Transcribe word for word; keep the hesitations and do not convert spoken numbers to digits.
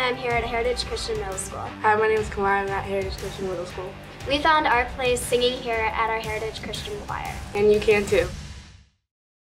I'm here at Heritage Christian Middle School. Hi, my name is Kamar. I'm at Heritage Christian Middle School. We found our place singing here at our Heritage Christian Choir. And you can too.